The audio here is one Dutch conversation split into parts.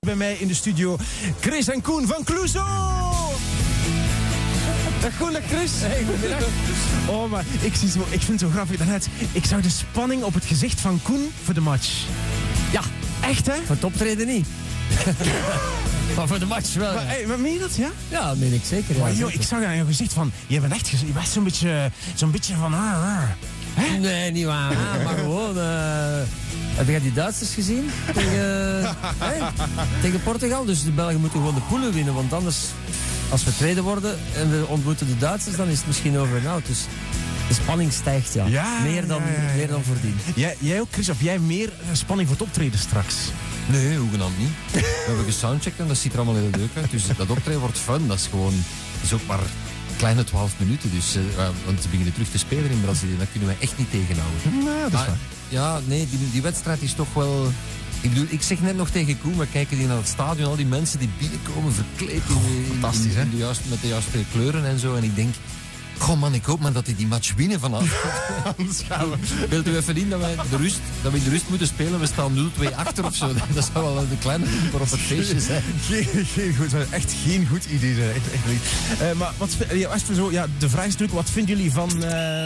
Bij mij in de studio Chris en Koen van Clouseau. Dag Koen, dag Chris. Hey, goedemiddag. Oh, maar ik vind het zo grappig daarnet. Ik zag de spanning op het gezicht van Koen voor de match. Ja. Echt, hè? Voor het optreden niet. Maar voor de match wel. Maar meen je dat, ja? Ja, dat meen ik zeker. Maar Ja, joh, ik zag aan je gezicht van... Je bent echt zo'n beetje van... Hè? Nee, niet waar. Maar gewoon... heb je die Duitsers gezien? Tegen Portugal. Dus de Belgen moeten gewoon de poelen winnen. Want anders, als we tweede worden en we ontmoeten de Duitsers, dan is het misschien over en out. Dus de spanning stijgt, ja. Meer dan voordien. Jij ook, Chris? Of jij meer spanning voor het optreden straks? Nee, hoegenaamd niet. We hebben gesoundcheckt en dat ziet er allemaal heel leuk uit. Dus dat optreden wordt fun. Dat is ook maar kleine 12 minuten. Dus, want ze beginnen terug te spelen in Brazilië. Dat kunnen wij echt niet tegenhouden. Nou, dat is waar. Ja, nee, die wedstrijd is toch wel... Ik bedoel, ik zeg net nog tegen Koen, we kijken die naar het stadion, al die mensen die binnenkomen verkleed met de juiste kleuren en zo. En ik denk, goh man, ik hoop maar dat die match winnen vanaf. Anders gaan we. Wilt u even in dat we in de rust moeten spelen? We staan 0-2 achter of zo. Dat zou wel een kleine nummer op het feestje zijn. Echt geen goed idee zijn. Echt niet. Maar wat, de vraag is natuurlijk, wat vinden jullie van...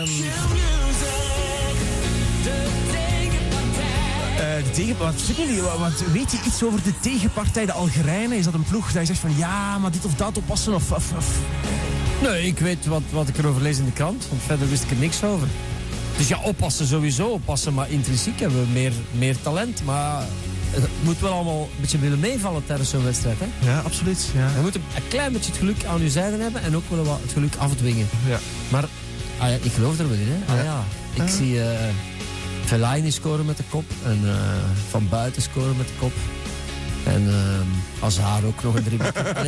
Wat weet je iets over de tegenpartij, de Algerijnen? Is dat een ploeg dat je zegt van ja, maar dit of dat oppassen? Of... Nee, ik weet wat ik erover lees in de krant. Want verder wist ik er niks over. Dus ja, oppassen sowieso. Oppassen, maar intrinsiek hebben we meer talent. Maar het moet wel allemaal een beetje willen meevallen tijdens zo'n wedstrijd. Hè? Ja, absoluut. Ja. Je moet een klein beetje het geluk aan je zijde hebben. En ook wel wat het geluk afdwingen. Ja. Maar ik geloof er wel in. Hè? Ik zie... Fellaini scoren met de kop. En Van Buiten scoren met de kop. En Hazard ook nog een 3-0. 3-0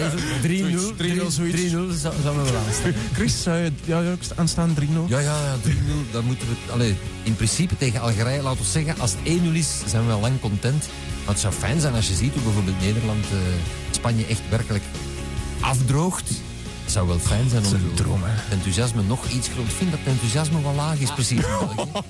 zou me wel aanstaan. Chris, zou je jou ook aanstaan 3-0? Ja, 3-0. Dan moeten we het... in principe tegen Algerije, laten we zeggen, als het 1-0 is, zijn we lang content. Maar het zou fijn zijn als je ziet hoe bijvoorbeeld Nederland Spanje echt werkelijk afdroogt. Het zou wel fijn zijn om het enthousiasme nog iets groter. Ik vind dat het enthousiasme wel laag is, precies in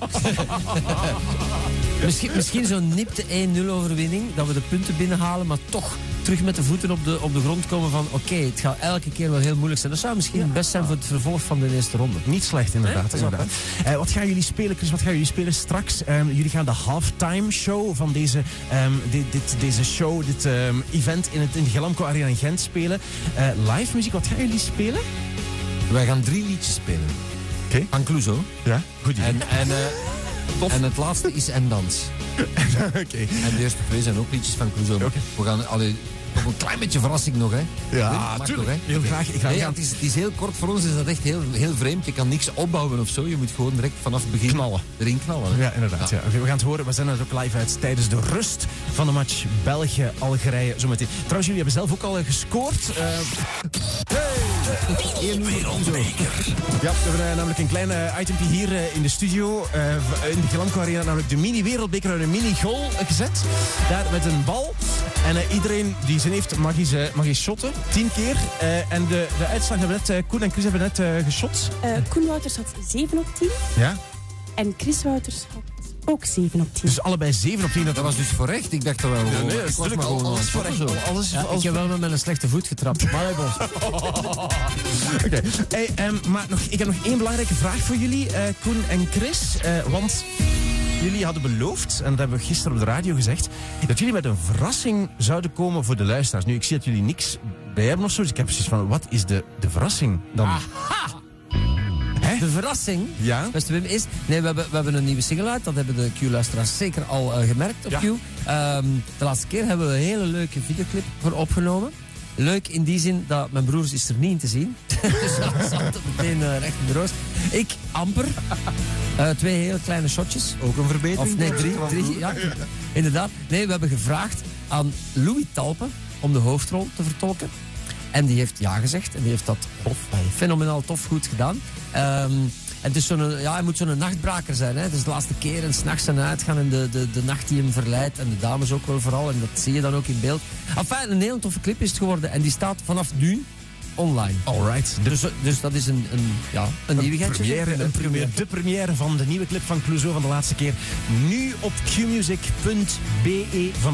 België. Misschien zo'n nipte 1-0 overwinning, dat we de punten binnenhalen, maar toch terug met de voeten op de grond komen van oké, het gaat elke keer wel heel moeilijk zijn. Dat zou misschien het best zijn voor het vervolg van de eerste ronde. Niet slecht, inderdaad. Wat gaan jullie spelen, Chris? Wat gaan jullie spelen straks? Jullie gaan de halftime show van deze show, dit event in de Ghelamco Arena in Gent spelen. Live muziek, wat gaan jullie spelen? Wij gaan 3 liedjes spelen. Oké. Van Clouseau. Ja, goed idee. En het laatste is En Dans. Oké. En de eerste 2 zijn ook liedjes van Clouseau. Okay. We gaan nog een klein beetje verrassing nog, hè? Ja, tuurlijk. Toch, hè? Heel graag. Het is heel kort. Voor ons is dat echt heel, heel vreemd. Je kan niks opbouwen of zo. Je moet gewoon direct vanaf het begin erin knallen. Hè? Ja, inderdaad. Ja. Okay, we gaan het horen. We zenden het ook live uit tijdens de rust van de match België-Algerije zometeen. Trouwens, jullie hebben zelf ook al gescoord. Ja, we hebben namelijk een klein itempje hier in de studio. In de Ghelamco Arena namelijk de mini-wereldbeker uit een mini-goal gezet. Daar met een bal. En iedereen die zin heeft mag eens shotten. 10 keer. En de uitslag hebben net... Koen en Chris hebben net geshot. Koen Wouters had 7 op 10. Ja. En Chris Wouters had ook 7 op 10. Dus allebei 7 op 10. Dat was dus voor recht. Ik dacht dat wel. Nee, dat is natuurlijk alles voor recht. Ik heb wel met een slechte voet getrapt. Maar hij was. Oké. Maar ik heb nog één belangrijke vraag voor jullie, Koen en Chris. Want jullie hadden beloofd, en dat hebben we gisteren op de radio gezegd, dat jullie met een verrassing zouden komen voor de luisteraars. Nu, ik zie dat jullie niks bij hebben of zo, dus ik heb precies van, wat is de verrassing dan? Aha! De verrassing, ja? beste Wim, is... Nee, we hebben een nieuwe single uit. Dat hebben de Q-luisteraars zeker al gemerkt op Q. De laatste keer hebben we een hele leuke videoclip voor opgenomen. Leuk in die zin dat mijn broers is er niet in te zien. Dus dat zat meteen recht in de roos. Ik amper. 2 hele kleine shotjes. Ook een verbetering? Of nee, 3. Ja, inderdaad. Nee, we hebben gevraagd aan Louis Talpe om de hoofdrol te vertolken. En die heeft ja gezegd. En die heeft dat fenomenaal tof goed gedaan. En het is hij moet zo'n nachtbraker zijn. Hè? Het is de laatste keer en 's nachts en uitgaan. En de nacht die hem verleidt. En de dames ook wel vooral. En dat zie je dan ook in beeld. Enfin, een heel toffe clip is het geworden. En die staat vanaf nu online. Alright. Dus dat is een nieuwigheidje. De première van de nieuwe clip van Clouseau van de laatste keer. Nu op qmusic.be vanaf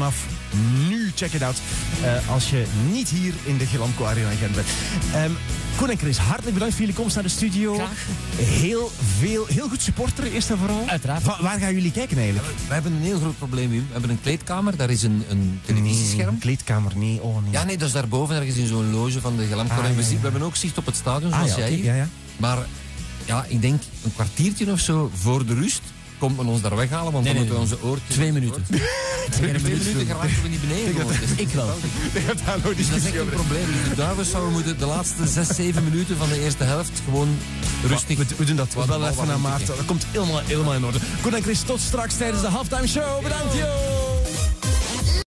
nu. Check it out. Als je niet hier in de Glamco Arena in Gent bent. Koen en Chris, hartelijk bedankt voor jullie komst naar de studio. Graag. Heel goed supporteren, eerst en vooral. Uiteraard. Waar gaan jullie kijken eigenlijk? We hebben een heel groot probleem, Wim. We hebben een kleedkamer, daar is een televisiescherm. Kleedkamer, nee. Oh, nee. Ja, nee, dat is daarboven, ergens in zo'n loge van de Glamco. En we hebben ook zicht op het stadion, zoals jij hier. Ja. Maar ja, ik denk een kwartiertje of zo voor de rust komt men ons daar weghalen, want dan moeten we onze oortjes... 2 minuten. 2 minuten geraken we niet beneden. Gewoon. Dus Ik wel. dat is echt een probleem. Dus de Duivels zouden moeten de laatste 6, 7 minuten van de eerste helft gewoon rustig... We doen dat Wat wel de bal even naar wat Maarten. Dat komt helemaal in orde. Koen en Chris, tot straks tijdens de halftime show. Bedankt, joh!